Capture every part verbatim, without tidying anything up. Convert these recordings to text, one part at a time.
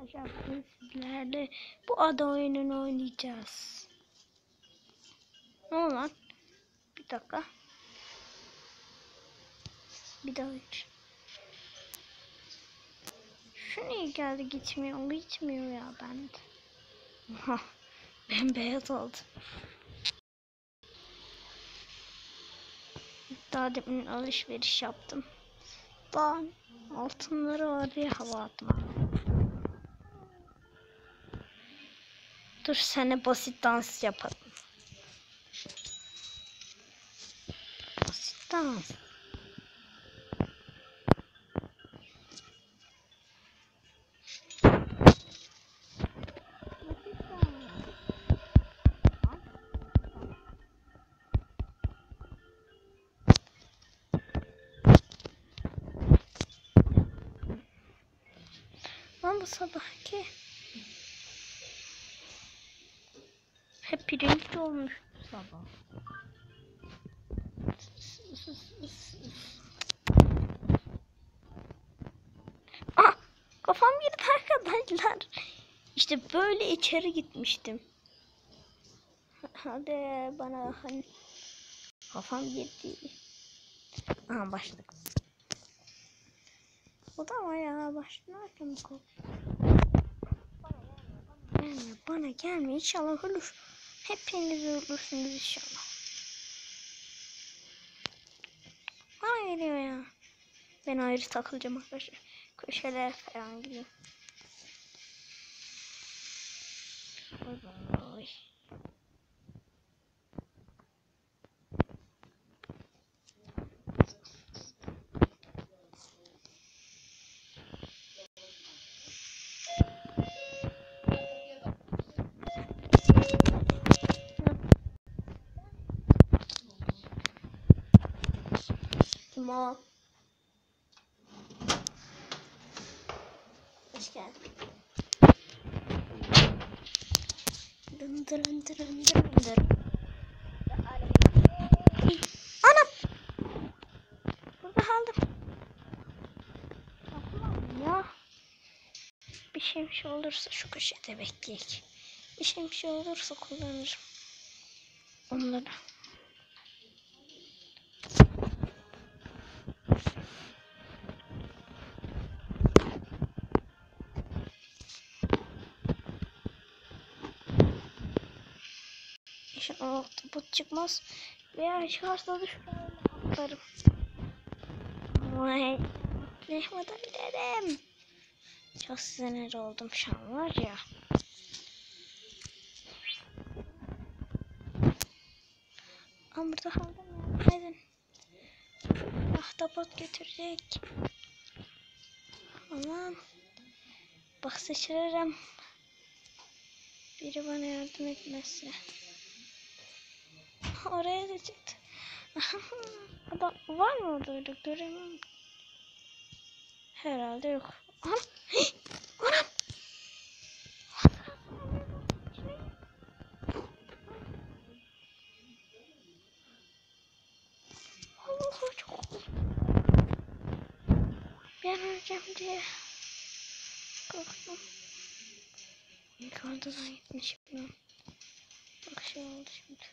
Arkadaşlar bugün sizlerle bu ada oyununu oynayacağız. Ne olan? Bir dakika. Bir daha hiç. Şu niye geldi gitmiyor? Gitmiyor ya bende. Aha, ben beyaz oldu. Daha demin alışveriş yaptım. Daha altınları var diye hava atma. Dur sana basit dans yapalım. Basit dans. Lan bu sabahki hep birinci olmuş sabah. Ah, kafam girdi arkadaşlar. İşte böyle içeri gitmiştim. Hadi bana hani kafam girdi. Aha başladık. O da ama ya başlarken korktum. Gelme bana gelme inşallah ölür. Hepiniz ölürsünüz inşallah. Bana geliyor ya. Ben ayrı takılacağım arkadaşlar. Köşeler falan gideyim. Oy oy. Mo. Hoş geldin. Dın dırın dırın dırın dırın. Anam. Burada kaldım. Ya. Bir şey bir şey olursa şu köşede bekleyek. Bir şey bir şey olursa kullanırım. Onları. İnşallah bu çıkmaz. Veya çıkarsa da şuraya atlarım. Vay. Ne yapabilirim? Çok sinir oldum şu an var ya. Ama burada kaldım ya. Haydi. Ahtapot götürecek. Aman. Bak sıçrarım. Biri bana yardım etmezse. Oraya da çıktı. Adam var mı orada öyle göremem. Herhalde yok. Anam. Anam. Allah çok ben öleceğim diye korktum. Yukarıdan gitmişim ben. Bak şey oldu şimdi.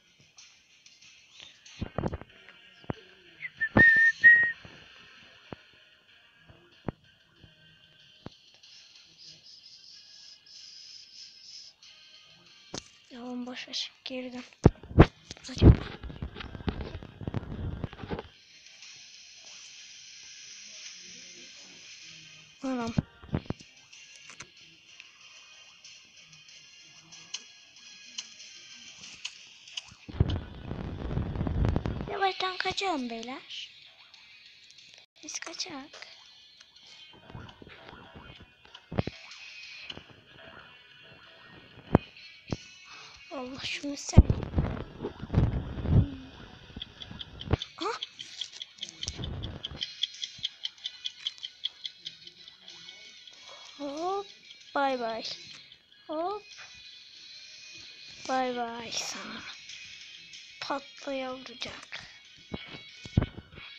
Yalan boşver. Geri dön. Hadi. Anam. Yavaştan kaçalım beyler. Biz kaçak. Allah şunu sen. Ah. Hop. Bay bay. Hop. Bay bay sana. Patla yavrucak.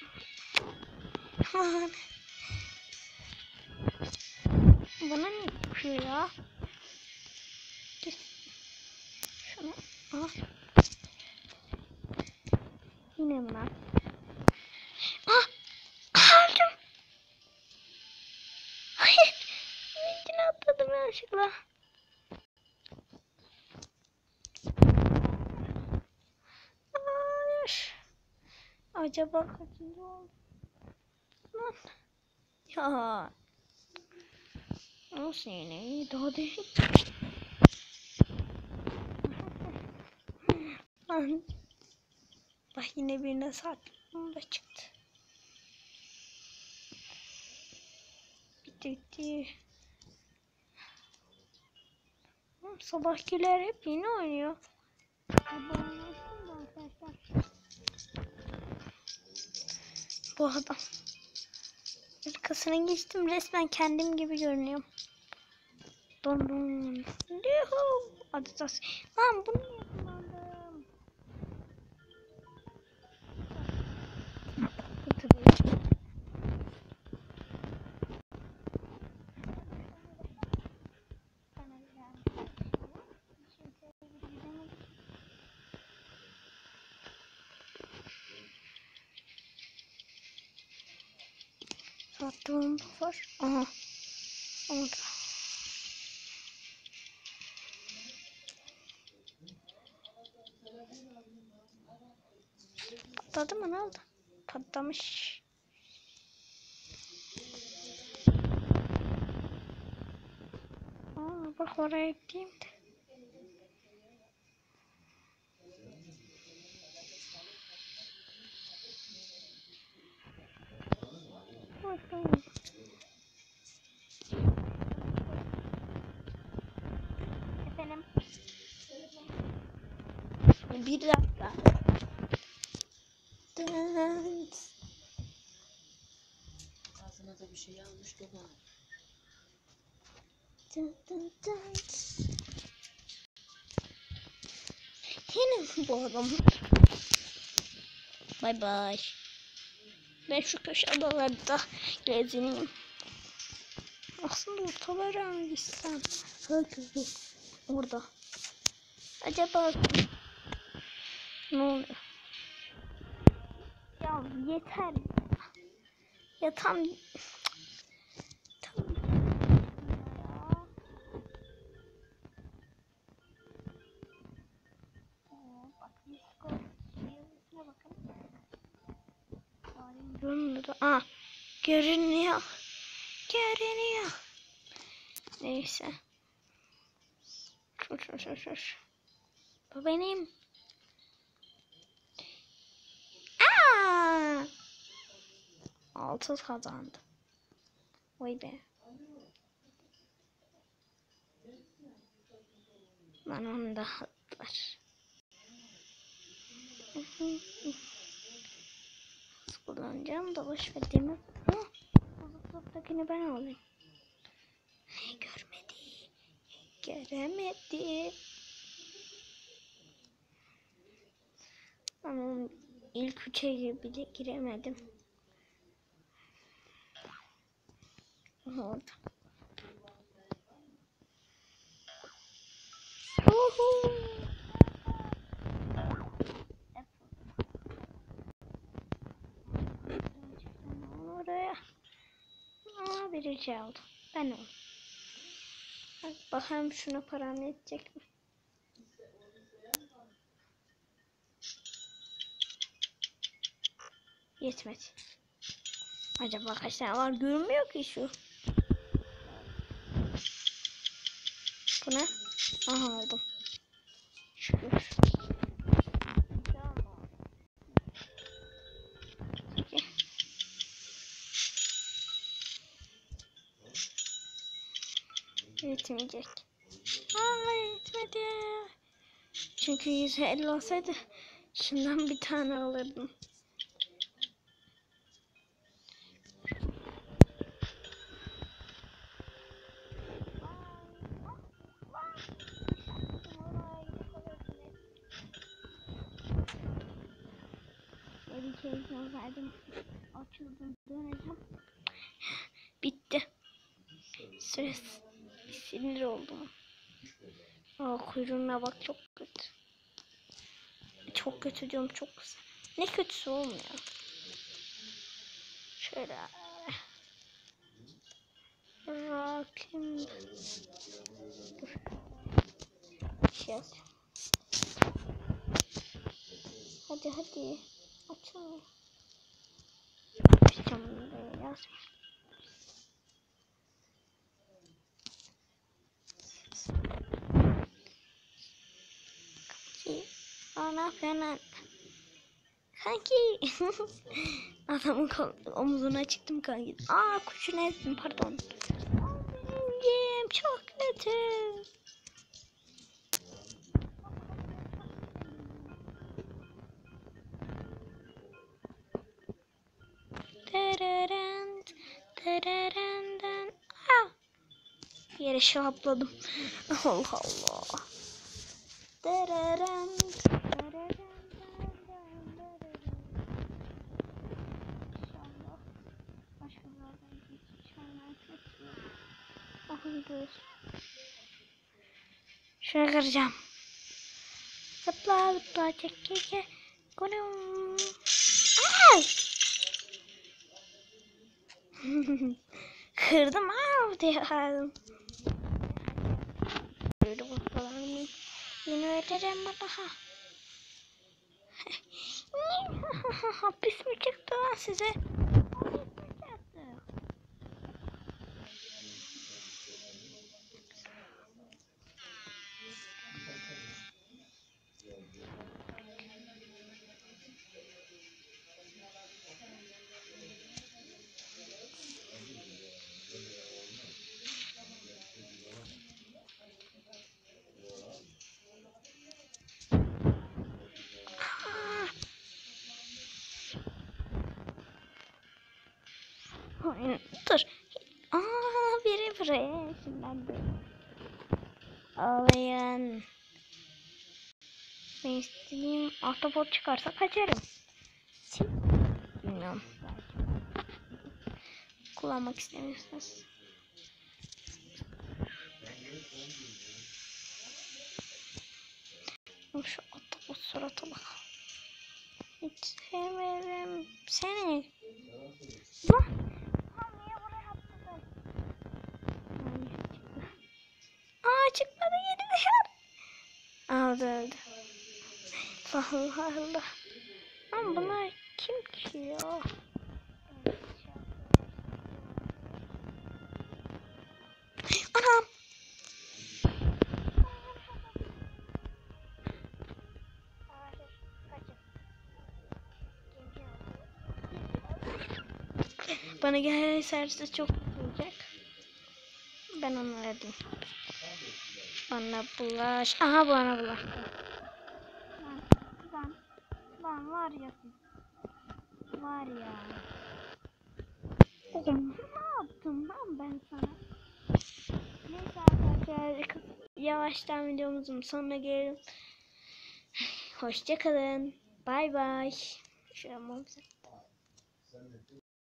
Bana ne? koşuyor ya. Şunu al. Yine mi lan? Ah! Öldüm. Hayır. Üstüne atladım yanlışlıkla. Hayır. Acaba kaçıncı oldu? Lan. Ya. Nasıl yine iyi daha değil. Lan. Bak yine birine sardım da çıktı. Bitti bitti. Sabahkiler hep yine oynuyor. Bu adam. Arkasına geçtim, resmen kendim gibi görünüyorum. Don don. Yuhu. Adidas. Lan bunu niye kullandım? Hatırlayacağım. Sattığım var. Aha. Orada. Patladı mı, ne oldu? Patlamış. Aa, bak oraya ekleyeyim de. Bakalım. Efendim. Bir dakika. Dant. Ağzına da bir şey almış dolan. Dant dant dant. Yine mi bu adam? Bay bay. Ben şu köşe adalarda gezineyim. Aslında ortalara mı gitsem? Herkese orada. Acaba ne oluyor? Ya yeter. Ya tam tam görünüyor. Aa, görünüyor. Görünüyor. Neyse. Şur şur şur şur. Bu benim. Aa! Altı kazandım. Vay be. Ben onu da hatlar. Kullanacağım da boş ver demir. Buzluktakini ben alayım. Görmedi. Göremedi. Ama ilk üçe bile giremedim. Orada. Uhu. Oraya. Aa, birinci aldım. Ben oldum. Bak bakalım şuna param yetecek mi? Yetmedi. Acaba kaç tane var, görünmüyor ki şu. Bu ne? Aha aldım. Şükür. Yetmeyecek. Aa, yetmedi. Çünkü yüz elli olsaydı şundan bir tane alırdım. Bir kez verdim. Açıldım, döneceğim. Bitti. Süresi. Bir sinir oldum. Aa, kuyruğuna bak, çok kötü. Çok kötü diyorum, çok güzel. Ne kötüsü olmuyor. Şöyle. Rakim. Dur. Bir şey yazacağım. Hadi hadi. Açalım. Açacağım bunu da yaz. Aa, ne yapıyorsun lan? Kanki. Adamın kol, omuzuna çıktım kanki. Aa, kuşunu ezdim, pardon. Anneciğim çok kötü. Tereren, tererenden. Ah! Yere şapladım. Allah Allah. Tereren, tereren. Şunu kıracağım. Zıpla zıpla çek çek çek. Konum. Ay! Kırdım av diye aldım. Böyle bakalım. Yine öğreteceğim bana. Hapis mi çıktı lan size? Dur. Aa, biri buraya. Şimdi ağlayan. Ben istediğim ahtapot çıkarsa kaçarım. Bilmiyorum. Kullanmak istemiyorsunuz. Şu ahtapot surata bak. Hiç sevmedim seni. Lan. Aa, çıkmadı, yedi dışarı. Aldı öldü. Allah Allah. Ama bunlar kim ki ya? Anam. Bana gelirse çok olacak. Ben onu aradım. Bana bulaş. Aha, bana bulaş. Lan, lan, lan var ya siz. Var ya. Oğlum, ne yaptım lan ben sana? Neyse arkadaşlar, yavaştan videomuzun sonuna gelelim. Hoşça kalın. Bay bay. Şöyle